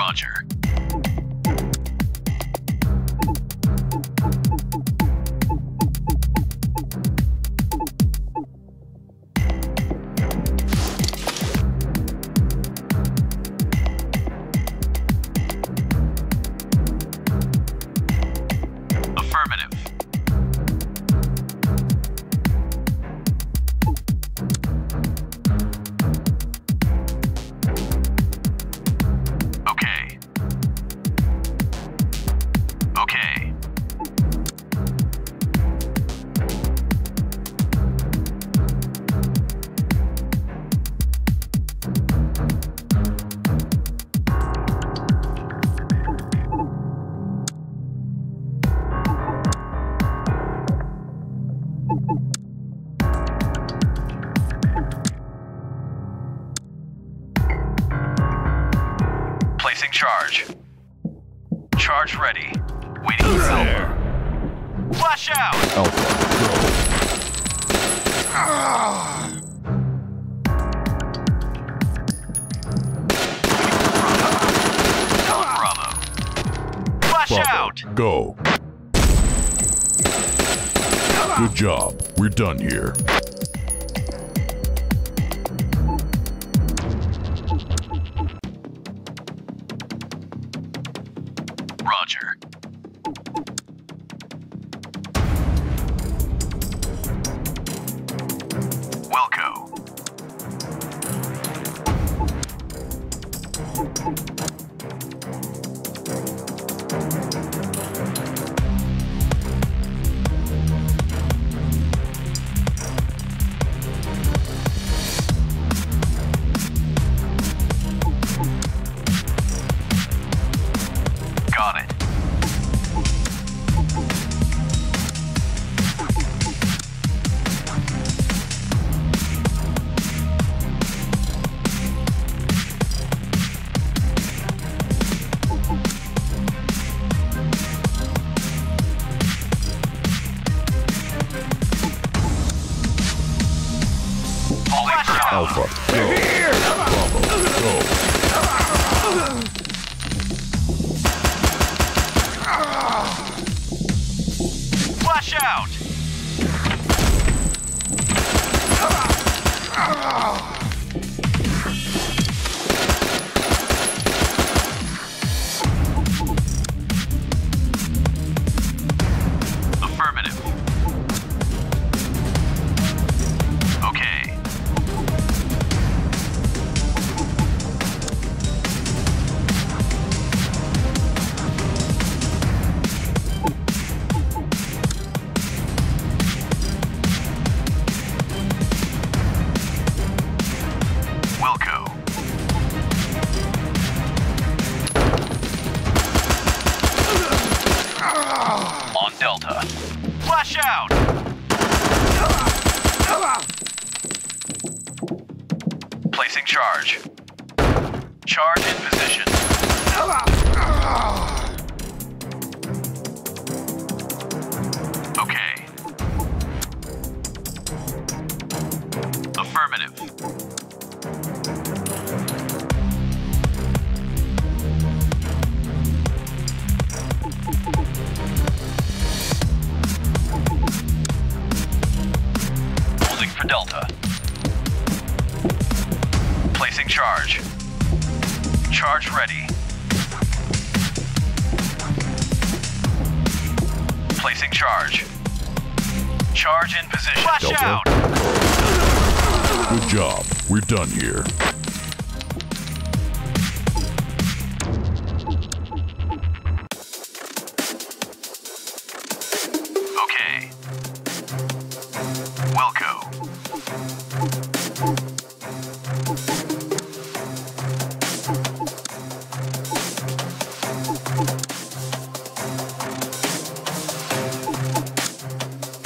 Roger. Affirmative. Okay. Okay. Placing charge. Charge ready. Waiting for Alpha. Flash out! Alpha, Bravo. Flash go. out! Go. Good job. We're done here. Roger. Wilco. Got it. Holding for Alpha, go. Bravo, go. Flash out! Affirmative. Okay. Wilco. On Delta. Flash out! Placing charge. Charge in position. Okay. Affirmative. Holding for Delta. Placing charge. Charge ready. Placing charge. Charge in position. Flash Delta. out! Good job. We're done here. Okay. Wilco.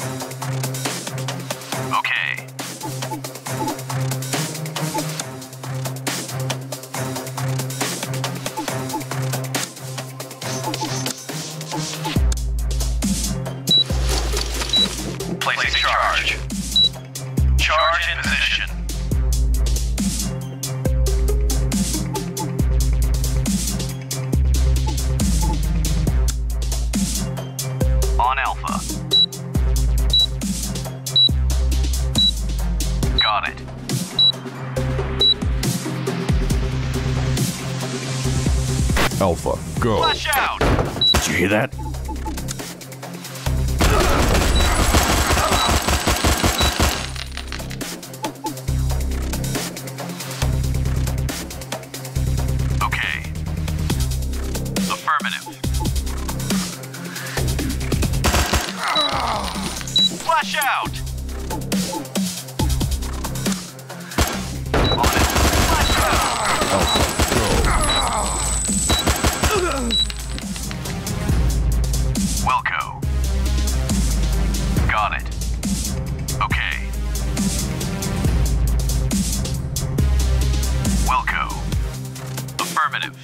Okay. Alpha, go. Flash out! Did you hear that? Okay. Affirmative. Flash out! On it. Flash out! Alpha, go. Wilco. Got it. Okay. Wilco. Affirmative.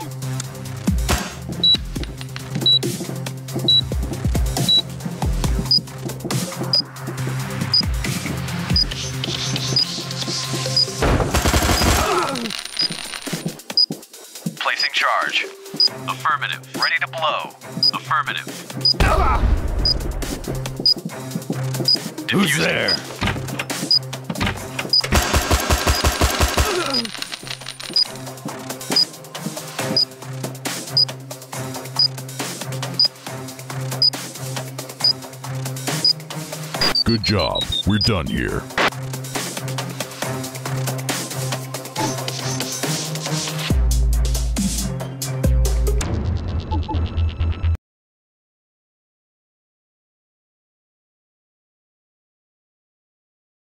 Placing charge. Affirmative. Ready to blow. Affirmative. Who's Diffusing. there? Good job. We're done here.